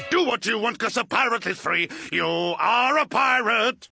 Do what you want, 'cause a pirate is free. You are a pirate.